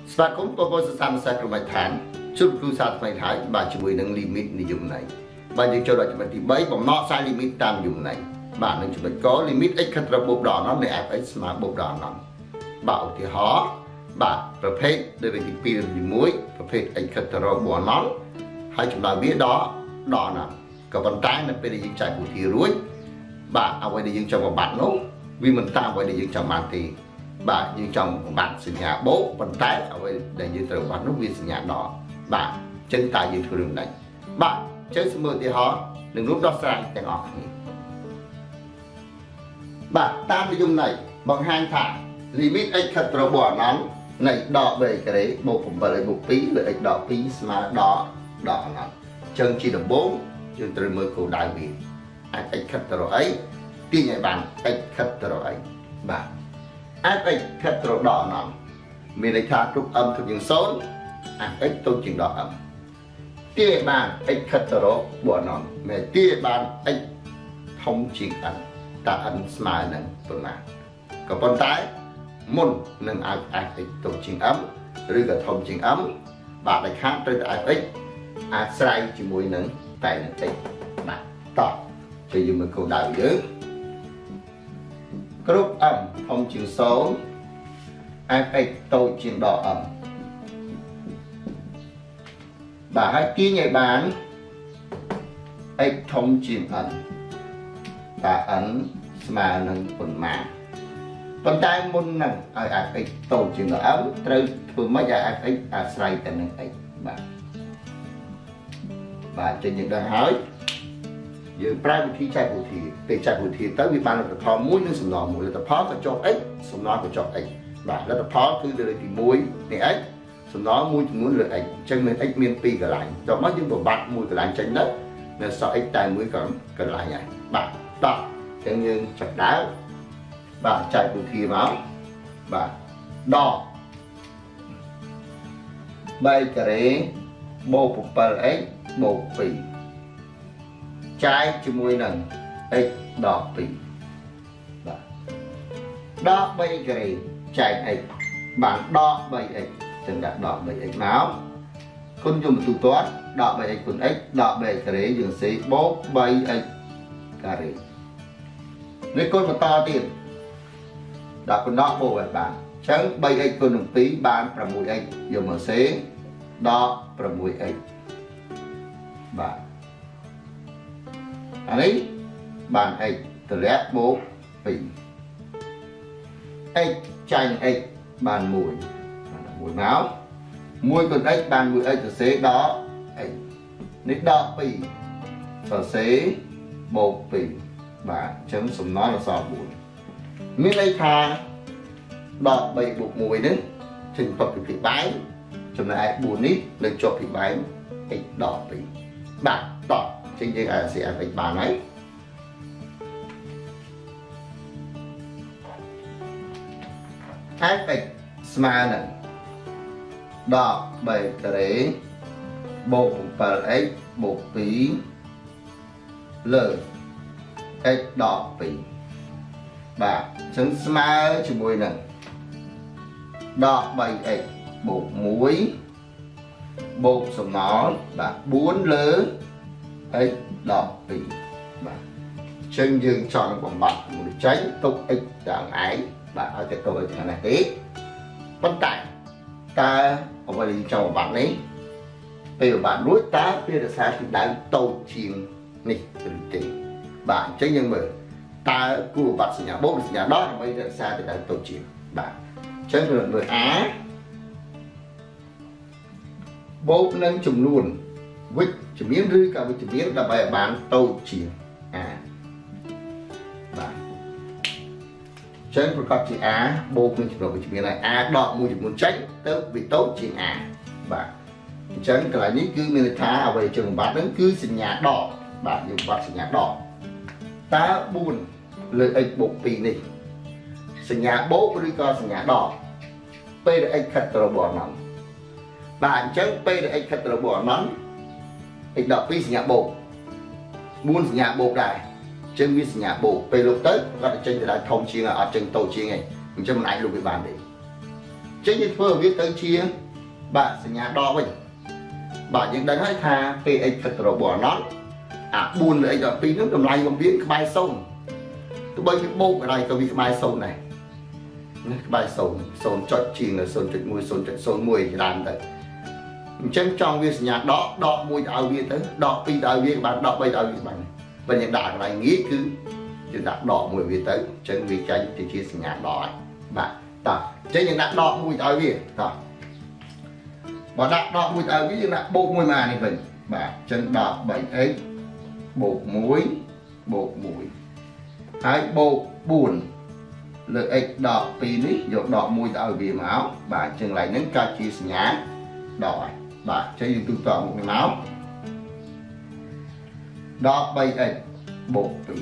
Và cũng có sự tham gia trong bài thán chút cư sát bài thán bà chỉ với nâng limit này dùng này bà những cho đó chúng mình thì bấy bóng nó sai limit tam dùng này bà nâng chúng mình có limit x khắc ra bột đỏ nó để fx mà bột đỏ nó bảo thì họ bàประเภท derivative ที่មួយប្រភេទ x ខិតទៅរកបួនណល់ហើយចម្លើយវាដកណាក៏ប៉ុន្តែនៅពេលដែលយើងចែកពុធារួចបាទអ្វីដែលយើងចង់បំបត្តិនោះវាមិនតាមអ្វីដែលយើងចង់បានទេបាទយើងចង់បំបត្តិសញ្ញាបូកប៉ុន្តែអ្វីដែលយើងត្រូវបំបត្តិនោះវាសញ្ញាដកបាទអញ្ចឹងតើយើងធ្វើរឿងណាបាទអញ្ចឹងសម្រាប់ឧទាហរណ៍នឹងរូបដោះស្រាយទាំងអស់គ្នាបាទតាមនិយមន័យបង្ហាញថា limit x ខិតទៅរកបួនណល់នៃដក b ការ៉េបូក 7x បូក 2 លើ x ដក 2 ស្មើដល់ដកណាត់អញ្ចឹងជាដំបូងយើងត្រូវមើលគោលដៅវាអាច x ខិតទៅរកអីទាញឲ្យបាន x ខិតទៅរកអីបាទអាច x ខិតទៅរកដកណាត់មានន័យថាគ្រប់ m ធំជាង0អាច x តូចជាងដក m ទាញឲ្យបាន x ខិតទៅរកបួនណល់មានទាញឲ្យបាន x ធំជាង n តើ n ស្មើនឹងប៉ុន្មានក៏ប៉ុន្តែមុននឹងឲ្យ fx តូចជាង m ឬក៏ធំជាង m បាទដែលខាងត្រូវតែ fx អាស្រ័យជាមួយនឹងតែនឹង x បាទតោះជួយយើងមើលគោលដៅយើងគ្រប់ m ធំជាង0 fx តូចជាងដក m បាទហើយទាញឲ្យបាន x ធំជាង n តើ n ស្មើនឹងប៉ុន្មានប៉ុន្តែមុននឹងឲ្យ fx តូចជាង m ត្រូវធ្វើម៉េចឲ្យ fx អាស្រ័យទៅនឹង x បាទចេញយើងដឹងហើយយើងប្រើវិធីចែកវិធីពេលចែកវិធីទៅវាបានលទ្ធផលមួយនិងសំណល់មួយលទ្ធផលក៏ចុះ x សំណល់ក៏ចុះ x បាទលទ្ធផលគឺលើទី1នៃ x សំណល់មួយចំនួនលើ x អញ្ចឹងមាន x មាន2កន្លែងតោះមកយើងបំបត្តិមួយកន្លែងចេញទៅនៅសល់ x តែមួយកន្លែងហើយបាទតោះអញ្ចឹងយើងចាប់ដើមបាទចែកវិធីមកបាទដក 3 ការ៉េបូក 7x បូក 2 ចែកជាមួយនឹង x ដក 2 បាទដក 3 ការ៉េចែក x បានដក 3x ចឹងដាក់ដក 3x មកគុណយកបន្ទូទាត់ដក 3x គុណ x ដក 3x ការ៉េយើងសេបូក 3x ការ៉េនេះគុណបន្តទៀតដាក់គុណដកបូកឲ្យបានអញ្ចឹង 3x គុណនឹង 2 បាន 6x យកមកសេដក 6x បាទអានេះបាន x តម្លាក់បូក 2 x ចាញ់ x បាន1មក1គុណ x បាន 1x សរសេរដក x នេះដក 2 សរសេរបូក 2 បាទអញ្ចឹងសំណល់អក្សរ 4 មានន័យថាដក 3 បូក 1 នេះចេញផុតពីពីបែងចំណែក 4 នេះលើចុះពីបែង x ដក 2 បាទតោះចេញយើងអាចសេ fx បានហើយfx ស្មើនឹងដក 3 ការ៉េបូក 7x បូក 2 លើ x ដក 2 បាទអញ្ចឹងស្មើជាមួយនឹងដក 3x បូក 1 បូកសំណល់បាទ4លើ x ដក 2 បាទអញ្ចឹងយើងចង់បំបត្តិមួយចេញទុក x ទាំងឯងបាទឲ្យទៅទុក x ខាងនេះទេប៉ុន្តែតើអ្វីដែលយើងចង់បំបត្តិនេះពេលបំបត្តិរួចតើវារក្សាពីដៅតូចជាងនេះឬទេបាទអញ្ចឹងយើងមើលតើគូបំបត្តិសញ្ញាបូកឬសញ្ញាដកដើម្បីរក្សាពីដៅតូចជាងបាទអញ្ចឹងយើងមើល a បូកនឹងចំនួនវិជ្ជមានឬក៏វិជ្ជមានដើម្បីឲ្យបានតូចជាង a បាទអញ្ចឹងប្រកបជា a បូកនឹងចំនួនវិជ្ជមានហើយ a ដកមួយចំនួនចេញទៅវាតូចជាង a បាទអញ្ចឹងកន្លែងនេះគឺមានន័យថាអ្វីជាងបំបត្តិហ្នឹងគឺសញ្ញាដកបាទយើងបំបត្តិសញ្ញាដកតើ4លើ x បូក 2 នេះសញ្ញាបូកឬក៏សញ្ញាដកពេលដែល x ខិតទៅរកបួនណល់បាទអញ្ចឹងពេលដែល x ខិតទៅរកបួនណល់ x ដក 2 សញ្ញាបូក 4 សញ្ញាបូកដែរអញ្ចឹងវាសញ្ញាបូកពេលលុបទៅគាត់ទៅចេញទៅដល់ធំជាងអត់ចេញតូចជាងឯងអញ្ចឹងមិនអាចលុបវាបានទេអញ្ចឹង chứ như thưa viết tới chia bạn sẽ nhà đo mình bạn những đánh hãy tha px thật rồi bỏ nó buồn lại giờ pin nước tầm lay bằng viết cái bài sông tôi bây cái bộ ở đây tôi viết cái bài sông này cái bài sông chọn chìm là sông mùi cái đàn đấy chân trong việc nhà đọ mùi áo viết tới đọ pin áo viết bạn đọ bây áo viết bạn và những đàn này nghĩ cứ chúng ta đọ mùi viết tới chân vì tránh thì chia sẻ nhà đỏ bạn ta chứ những đạn đọ mùi áo viết rồi và đạn đọ mùi áo viết là bộ mùi mà này mình bạn chân đọ 7x bộ muối hai bộ buồn lợi x đỏ pin ấy dọc đỏ mùi tạo vì máu bạn chừng lại nâng cao chi nhá đỏ bạn cho dùng tương tự một cái máu đỏ 7x bộ pin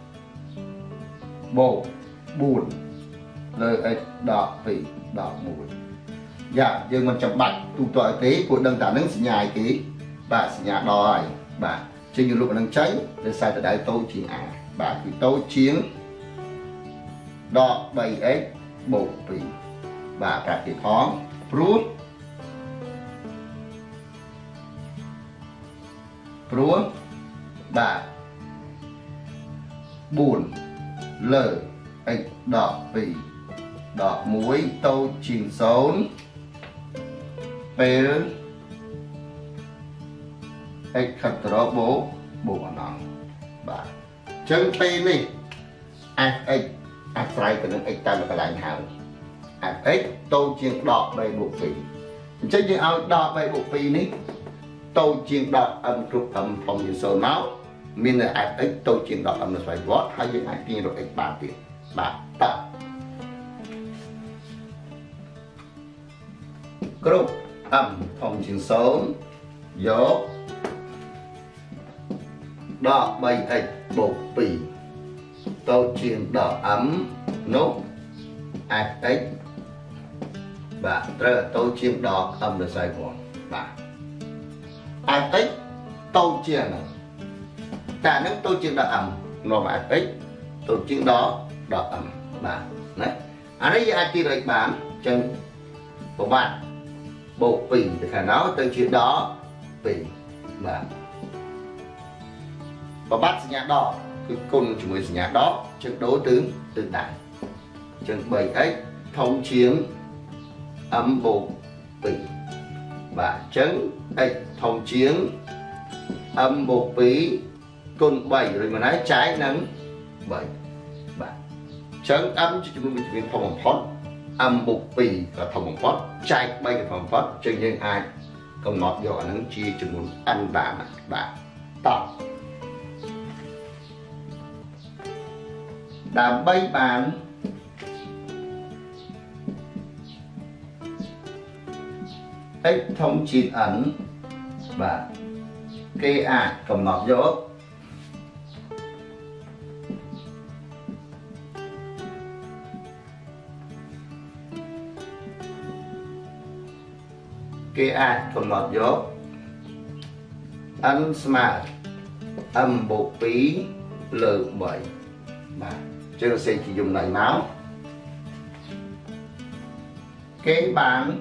bộ buồn lợi x đỏ pin đỏ mùi dạ nhưng mà chẳng bạch tụ tội tế của đăng tả nâng nhài ký bạn nhả đòi bạn trên những lúc đang cháy để sai từ đại tôi chỉ bạn thì tôi chiến đọ 7x bộ pì và cả cái thoáng prút bạn buồn lờ x đọ pì đọ muối tôi chìm xốn pê x khắc đó bố nó bạn chân pê này fx xoay từ x ta là cái lạnh hào fx tôi chiên đọ bay bộ phí chứ như ao đọ bay bộ phí này tôi chiên đọ âm trục âm phòng như sôi máu mình là fx tôi chiên đọ âm là xoay vót hay những ai tiên rồi x ba tiền bạn tập group âm phòng chiên sớm dốt đọ 7x bộ phí tôi chiên đỏ ấm nốt fx và tôi chiên đỏ âm là sai của bạn fx tôi chiên cả nếu tôi chiên đỏ ấm nó là fx tôi chiên đỏ ấm bạn đấy ở đây ai chỉ lại bán chân của bạn bộ phí thì khả năng tôi chiên đỏ phí bạn và bắt nhà đỏ cái con chúng mình nhà đó chân đối tướng tương đại chân 7x thông chiến âm bộ phí và chân x thông chiến âm bộ phí con 7 rồi mà nói trái nắng 7 và chân âm cho chúng mình thông bằng phót âm bộ phí và thông bằng phót trái 7 là thông bằng phót cho những ai không nói rõ nắng chi chúng mình ăn bà tỏ đã bay bán x thông chín ấn và kê cầm nọt dốt kê cầm nọt dốt ấn smart âm bộ phí L7 và chứ nó sẽ chỉ dùng lại máu kế bán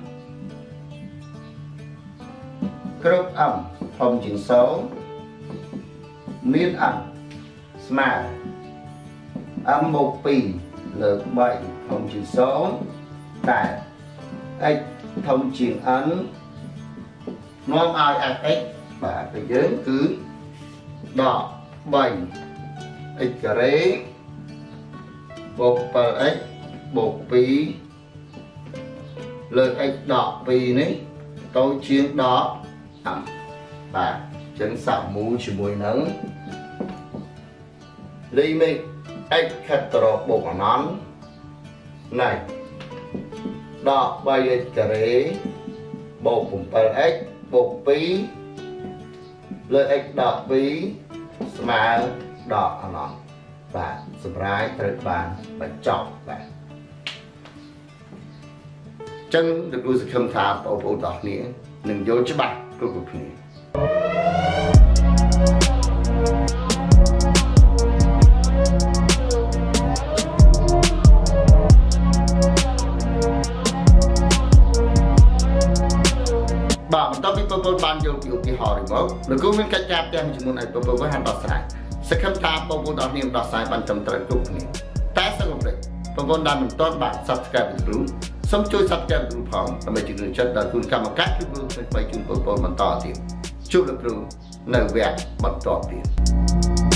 group âm phòng chỉnh số miết âm smart âm bộ phí L7 phòng chỉnh số tại x thông chỉnh ấn nó ai fx và cái giới cứ đỏ 7 x rế bộ x bộ phí lợi x đỏ phí này tôi chiên đó ẩm và chân xạo mũ chỉ mùi nắng limit x khát trọ bộ của nón này đỏ 7 x rế bộ cùng x bộ phí lợi x đỏ phí mà đỏ ở nón và subscribe tới bạn và chọn bạn chân được nuôi khâm thả bảo hộ đỏ nghĩa đừng vô cho bạn của cuộc này បងប្អូនបានយកពីឧទាហរណ៍នេះមកលោកគ្រូមានកិច្ចការទាំងជាមួយឲ្យបងប្អូនហាន់ដោះស្រាយសង្ឃឹមថាបងប្អូនអរគ្នាដោះស្រាយបានត្រឹមត្រូវគ្រប់គ្នាតែសង្ឃឹមថាបងប្អូនដែលមិនទាន់បាន Subscribe លោកគ្រូសូមជួយ Subscribe លោកគ្រូផងដើម្បីជំរុញចិត្តដល់គុណកម្មការគឺគ្រូថ្មីៗជូនបងប្អូនបន្តទៀតជួបលោកគ្រូនៅវគ្គបន្តទៀត